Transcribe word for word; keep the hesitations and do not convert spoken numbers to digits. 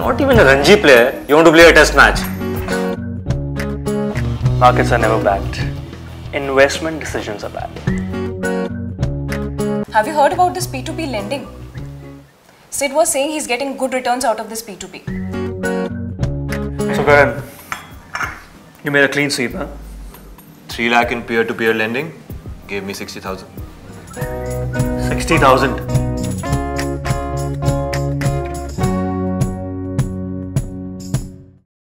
Not even a Ranji player. You want to play a test match? Markets are never backed. Investment decisions are bad. Have you heard about this P two P lending? Sid was saying he's getting good returns out of this P two P. So Karan, you made a clean sweep, huh? Three lakh in peer-to-peer lending gave me sixty thousand. Sixty thousand.